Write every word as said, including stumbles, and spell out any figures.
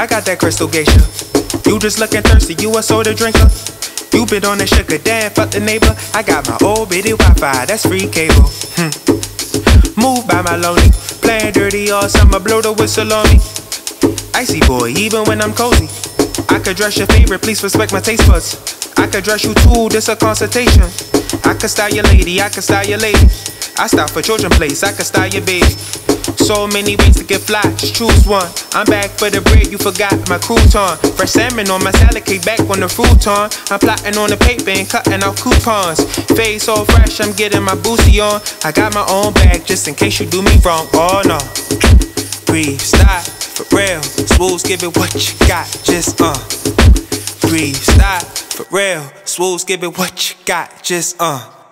I got that crystal geisha. You just looking thirsty, you a soda drinker. You been on that sugar, damn, fuck the neighbor. I got my old bitty Wi-Fi, that's free cable. Hmm. Moved by my lonely, playing dirty all summer, blow the whistle on me. Icy boy, even when I'm cozy. I could dress your favorite, please respect my taste buds. I could dress you too, this a consultation. I could style your lady, I could style your lady. I style for children place, I could style your baby. So many ways to get fly, just choose one. I'm back for the bread, you forgot my crouton. Fresh salmon on my salad cake, back on the futon. I'm plotting on the paper and cutting out coupons. Face so fresh, I'm getting my boosie on. I got my own bag, just in case you do me wrong. Oh no. Breathe, stop, for real. Swools, give it what you got, just uh. Breathe, stop, for real. Swools, give it what you got, just uh.